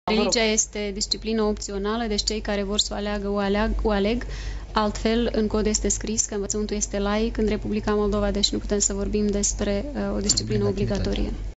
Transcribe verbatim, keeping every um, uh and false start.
Religia este disciplină opțională, deci cei care vor să o aleagă, o aleg, o aleg. Altfel, în cod este scris că învățământul este laic în Republica Moldova, deci nu putem să vorbim despre uh, o disciplină obligatorie.